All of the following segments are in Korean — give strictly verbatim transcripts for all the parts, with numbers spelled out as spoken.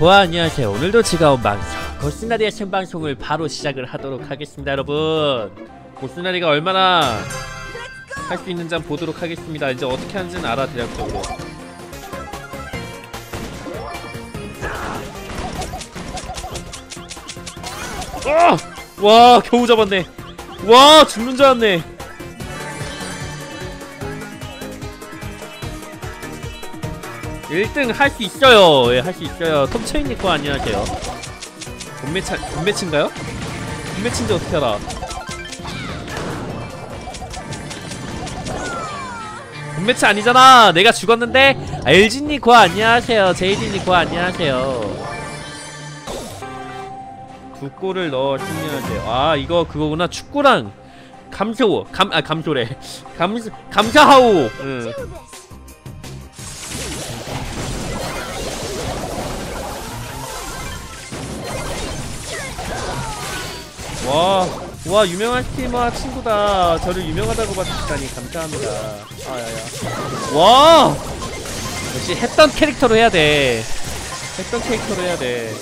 와, 안녕하세요. 오늘도 즐거운 방송 고스나리의 생방송을 바로 시작을 하도록 하겠습니다. 여러분, 고스나리가 얼마나 할 수 있는지 한번 보도록 하겠습니다. 이제 어떻게 하는지는 알아. 대략적으로 아! 와, 겨우 잡았네. 와, 죽는 줄 알았네. 일 등 할 수 있어요. 예, 할 수 있어요. 톱체인니꺼 안녕하세요. 본매치, 본매치인가요? 본매치인지 어떻게 알아? 본매치 아니잖아. 내가 죽었는데. 엘지니꺼 안녕하세요. 제이디니꺼 안녕하세요. 두 골을 넣어 승리하세요. 아, 이거 그거구나. 축구랑 감쇼, 감, 아 감쇼래. 감, 감사하오. 응. 와, 와, 유명한 스트리머 친구다. 저를 유명하다고 봐주시다니 감사합니다. 아야야. 와, 역시 했던 캐릭터로 해야 돼. 했던 캐릭터로 해야 돼.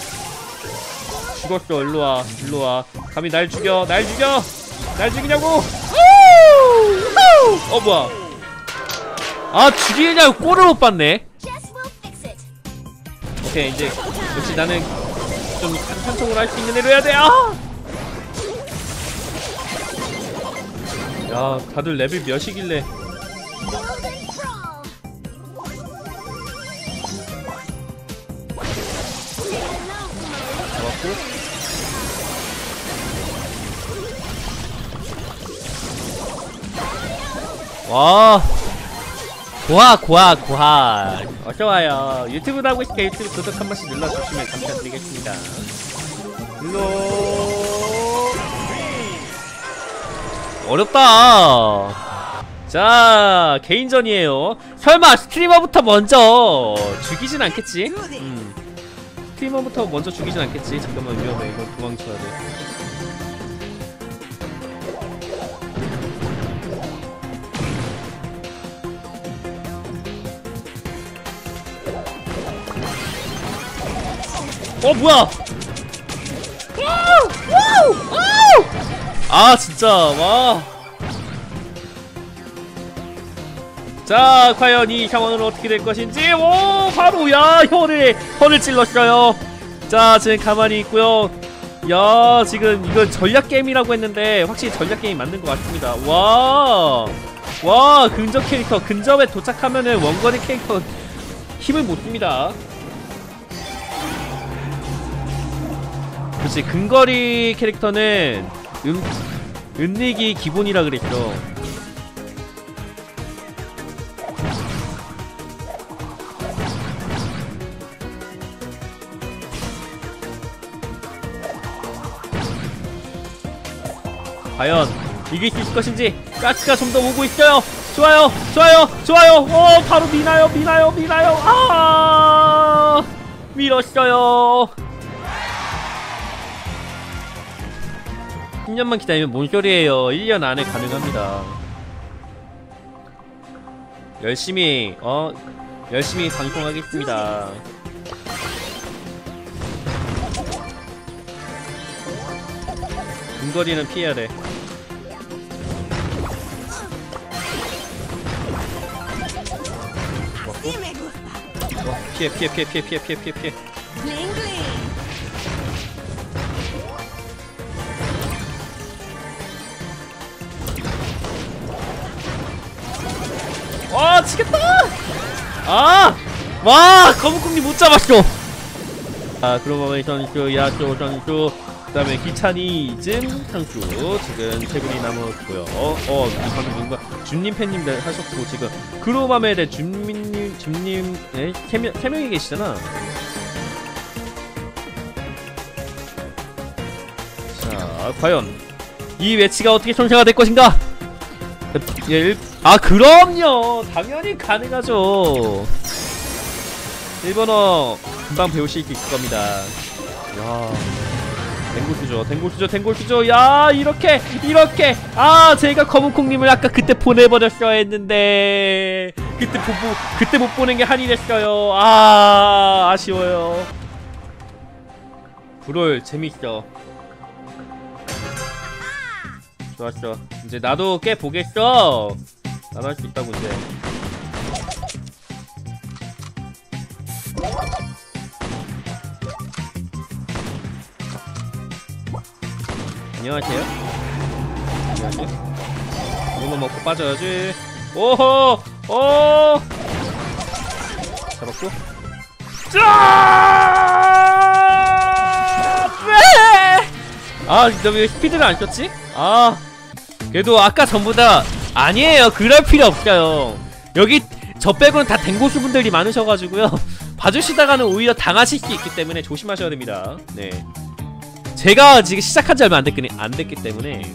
죽었어. 일로와, 일로와. 감히 날 죽여, 날 죽여, 날 죽이냐고. 어, 뭐야? 아, 죽이냐고 골을 못 봤네. 오케이, 이제 역시 나는 좀 한쪽으로 할 수 있는 애로 해야 돼. 아! 야, 다들 레벨 몇이길래. 잡았고. 와, 고하 고하 고하. 어서와요. 유튜브도 하고 있으니까 유튜브 구독 한 번씩 눌러주시면 감사드리겠습니다. 일로. 어렵다. 자, 개인전이에요. 설마 스트리머부터 먼저 죽이진 않겠지? 음. 스트리머부터 먼저 죽이진 않겠지? 잠깐만, 위험해. 이거 도망쳐야 돼. 어, 뭐야? 아, 진짜. 와. 자, 과연 이 상황은 어떻게 될 것인지. 오, 바로 야, 혀를 혀를 찔렀어요. 자, 지금 가만히 있고요. 야, 지금 이건 전략 게임이라고 했는데 확실히 전략 게임 맞는 것 같습니다. 와, 와, 근접 캐릭터. 근접에 도착하면은 원거리 캐릭터 힘을 못 줍니다. 그렇지, 근거리 캐릭터는 음, 은닉이 기본이라 그랬죠. 과연 이길 수 있을 것인지. 가스가 좀 더 오고 있어요. 좋아요, 좋아요, 좋아요. 오, 바로 미나요, 미나요, 미나요. 아, 밀었어요. 십 년만 기다리면 뭔 소리예요. 일 년 안에 가능합니다. 열심히 어 열심히 방송하겠습니다. 근거리는 피해야 돼. 맞고? 어, 피해 피해 피해 피해 피해 피해 피해 피해. 와, 치겠다! 아! 와! 거북콩님 못 잡았어! 아, 그로마메 선수, 야쇼 선수, 그 다음에 기찬이즘 선수, 지금 세 분이 남았고요. 어, 어, 방금 뭔가, 준님 팬님들 하셨고, 지금, 그로마메의 준민님, 준님, 네? 세 명, 세 명이 계시잖아. 자, 과연, 이 매치가 어떻게 성사가 될 것인가? 예, 아, 그럼요. 당연히 가능하죠. 일본어 금방 배우실 수 있을 겁니다. 야, 댕골수죠, 댕골수죠, 댕골수죠. 야, 이렇게, 이렇게. 아, 제가 거북콩님을 아까 그때 보내버렸어야 했는데 그때 보고, 그때 못 보는 게 한이 됐어요. 아, 아쉬워요. 브롤 재밌어. 좋았어. 이제 나도 꽤 보겠어. 나도 할 수 있다고 이제. 안녕하세요. 안녕하세요. 이거 먹고 빠져야지. 오호! 오! 잡았고. 짜! 네! 아, 너 왜 스피드를 안 썼지? 아, 그래도 아까 전보다 아니에요. 그럴 필요 없어요. 여기 저 빼고는 다 댕고수 분들이 많으셔가지고요. 봐주시다가는 오히려 당하실 수 있기 때문에 조심하셔야 됩니다. 네. 제가 지금 시작한 지 얼마 안 됐기, 안 됐기 때문에.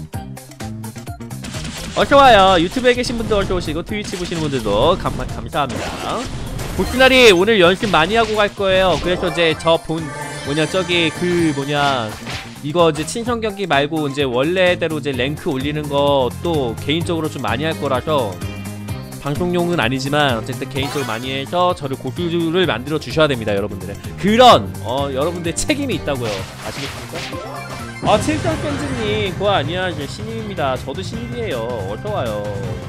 어서와요. 유튜브에 계신 분도 어서오시고 트위치 보시는 분들도 감, 감사합니다. 보스날이 오늘 연습 많이 하고 갈 거예요. 그래서 이제 저 본 뭐냐 저기 그 뭐냐 이거 이제 친선 경기 말고 이제 원래대로 이제 랭크 올리는 것도 개인적으로 좀 많이 할 거라서 방송용은 아니지만 어쨌든 개인적으로 많이 해서 저를 고수를 만들어 주셔야 됩니다. 여러분들의 그런 어 여러분들의 책임이 있다고요. 아시겠습니까? 아 칠성 팬즈님 그거 아니야. 이제 신입입니다. 저도 신입이에요. 어서와요.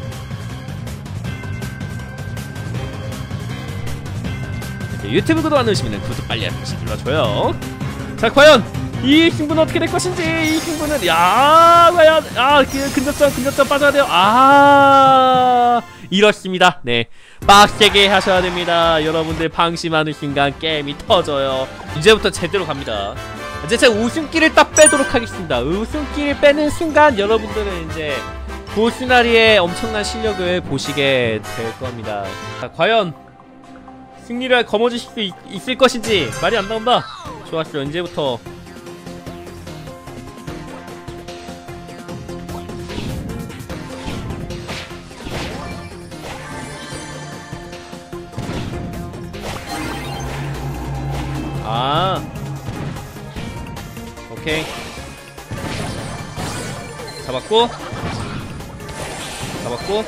유튜브 구독 안 누르시면 구독 빨리 한 번씩 눌러줘요. 자 과연 이 승부는 어떻게 될 것인지. 이 승부는 야 과연 아 근접점 근접점 빠져야 돼요. 아 이렇습니다. 네 빡세게 하셔야 됩니다. 여러분들 방심하는 순간 게임이 터져요. 이제부터 제대로 갑니다. 이제 제가 웃음기를 딱 빼도록 하겠습니다. 웃음기를 빼는 순간 여러분들은 이제 보스나리의 엄청난 실력을 보시게 될 겁니다. 자 과연 승리를 거머쥐실 수 있, 있을 것인지 말이 안 나온다. 좋았어. 이제부터 아 오케이 잡았고 잡았고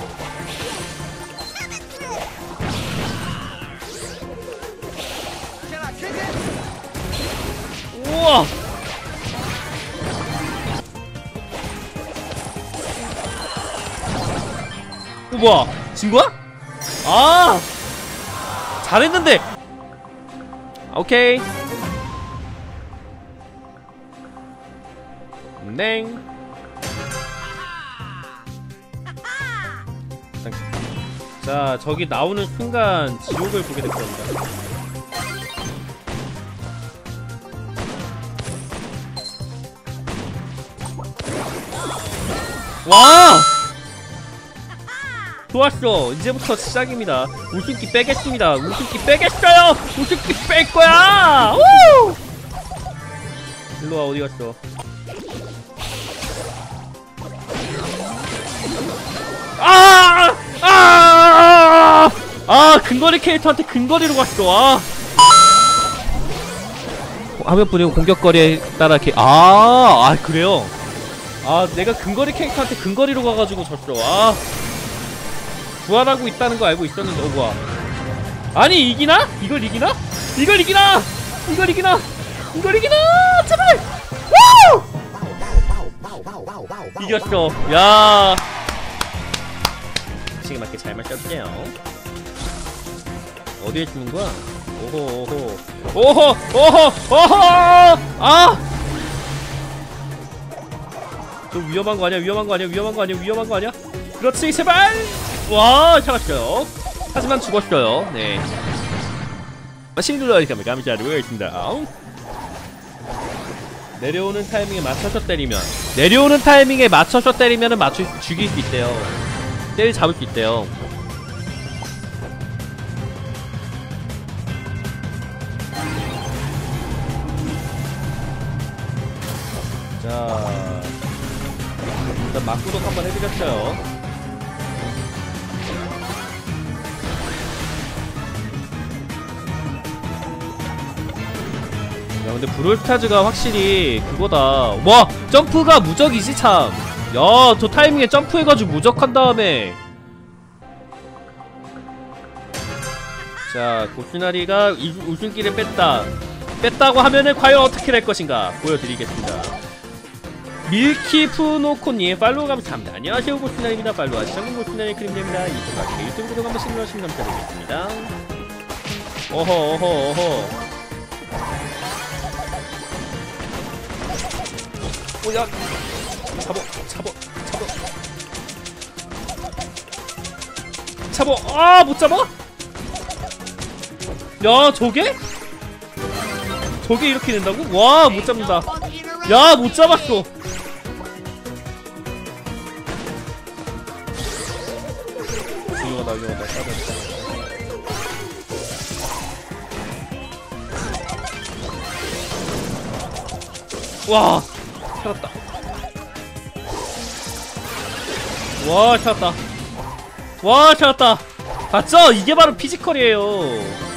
우와 어 뭐야 진거야? 아 잘했는데. 오케이 냉 자 저기 나오는 순간 지옥을 보게 될 겁니다. 와 좋았어. 이제부터 시작입니다. 웃음기 빼겠습니다. 웃음기 빼겠어요. 웃음기 뺄 거야. 우! 일로와. 어디 갔어? 아! 아! 아! 근거리 캐릭터한테 근거리로 갔어. 아! 화면 뿌리고 공격거리에 따라 이렇게 아! 아 그래요? 아 내가 근거리 캐릭터한테 근거리로 가가지고 졌어. 아 부활하고 있다는 거 알고 있었는데 어 뭐야 아니 이기나? 이걸 이기나? 이걸 이기나? 이걸 이기나? 이걸 이기나? 제발! 우! 이겼어. 야 시계 맞게 잘 맞췄네요. 어디에 쓰는 거야? 오호 오호 오호 오호 오호 아! 저 위험한 거 아니야? 위험한 거 아니야? 위험한 거 아니야? 위험한 거 아니야? 그렇지 제발! 와 잡았어요. 하지만 죽었어요. 네 신눌러니까 감사드리겠습니다. 내려오는 타이밍에 맞춰서 때리면 내려오는 타이밍에 맞춰서 때리면은 맞추 죽일 수 있대요. 때리 잡을 수 있대요. 자 일단 막구독 한번 해드렸어요. 야 근데 브롤스타즈가 확실히 그거다. 와 점프가 무적이지 참. 야 저 타이밍에 점프해가지고 무적한 다음에 자 고스나리가 웃음기를 뺐다. 뺐다고 하면은 과연 어떻게 될 것인가 보여드리겠습니다. 밀키푸노코님 팔로우 감사합니다. 안녕하세요, 고스나입니다. 팔로우 하시면 고스나의 크림입니다. 유튜브 유튜브 구독 한 번씩 눌러주시면 감사드리겠습니다. 어허 어허 어허. 오야. 잡어 잡어 잡어 잡어. 아, 못 잡아? 야, 저게? 저게 이렇게 된다고? 와, 못 잡는다. 야, 못 잡았어. 이거다 이거다. 와, 살았다. 와, 살았다. 와, 살았다. 봤죠? 이게 바로 피지컬이에요.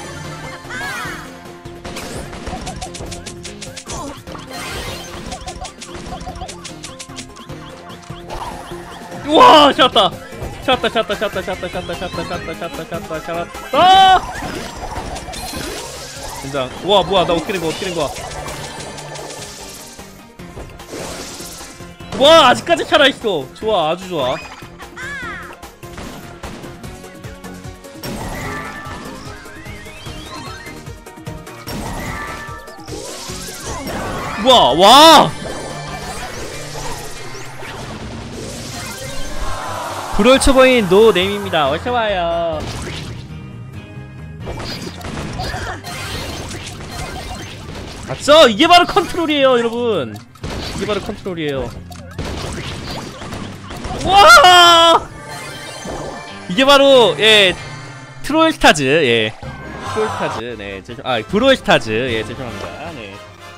우와, 샷다. 샷다 샷다 샷다 샷다 샷다 샷다 샷다 샷다 샷다 샷다. 진짜. 우와, 뭐야, 나 어떻게 된 거야, 어떻게 된 거야. 와, 아직까지 살아있어. 좋아, 아주 좋아. 우와, 와! 브롤 초보인 노네임입니다. 어서와요. 맞죠? 이게 바로 컨트롤이에요, 여러분. 이게 바로 컨트롤이에요. 와! 이게 바로, 예, 트롤스타즈, 예. 트롤스타즈, 네, 죄송, 아, 브롤스타즈, 예, 죄송합니다. 네.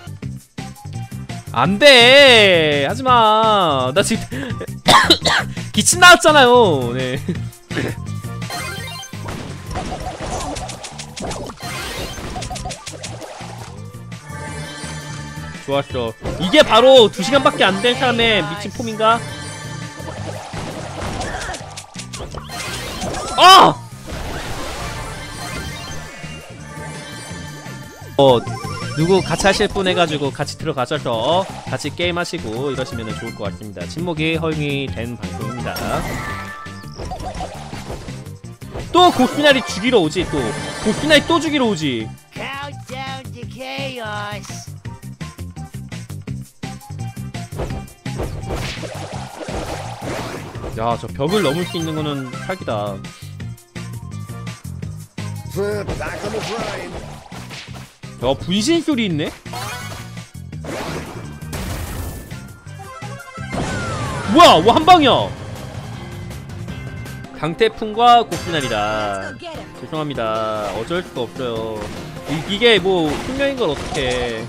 안 돼! 하지마! 나 지금, 기침 나왔잖아요. 네. 좋았어. 이게 바로 두 시간밖에 안 된 사람의 미친 폼인가? 아! 어, 누구 같이 하실 분 해가지고 같이 들어가셔서 같이 게임하시고 이러시면 좋을 것 같습니다. 침묵이 허용이 된 방송입니다. 또 고스나리 죽이러 오지. 또 고스나리 또 죽이러 오지. 야, 저 벽을 넘을 수 있는 거는 사기다. 야, 분신 소리 있네? 뭐야, 뭐 한방이야! 강태풍과 고스나리다. 죄송합니다. 어쩔 수가 없어요. 이, 이게 뭐 숙명인 걸 어떡해.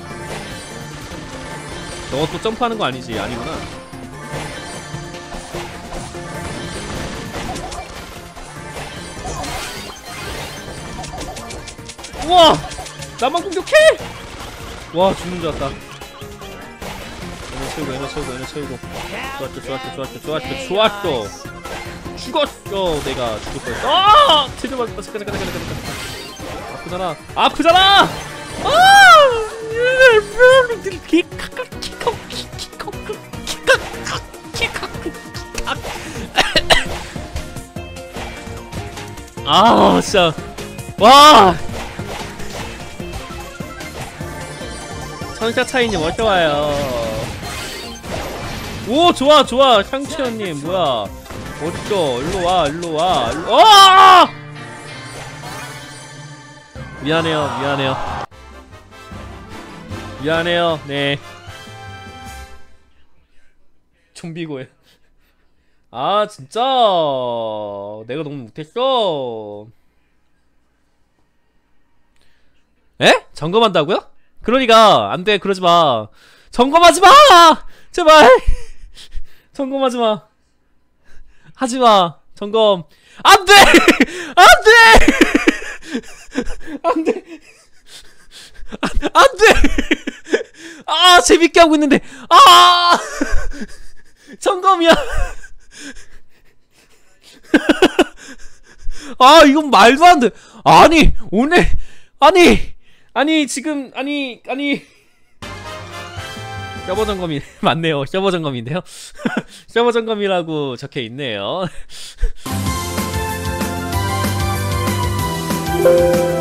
저거 또 점프하는 거 아니지? 아니구나. 우와! 나만 공격해! 와, 죽는 줄 알았다. 에너 채우고, 에너 채우고, 에너 채우고. 좋았죠, 좋았죠, 좋았죠, 좋았죠, 좋았죠. 죽었어. 내가 죽을 뻔했어. 아! 제대로 맞았다. 잠깐, 잠깐, 잠깐, 잠깐. 아프잖아. 아프잖아! 아! 아, 진짜. 와! 천샤 차이님 어서와요. 오, 좋아 좋아. 상치현님 뭐야, 어딨어. 일로와 일로와 일로. 아! 미안해요 미안해요 미안해요. 네, 좀비고요. 아, 진짜 내가 너무 못했어. 에? 점검한다고요? 그러니까 안돼, 그러지마. 점검하지마! 제발. 점검하지마. 하지마. 점검. 안돼! 안돼! 안돼! 안돼! 아, 재밌게 하고 있는데. 아! 점검이야. 아, 이건 말도 안 돼. 아니, 오늘, 아니, 아니 지금 아니 아니 서버 점검이 맞네요. 서버 점검인데요. 서버 점검이라고 적혀 있네요.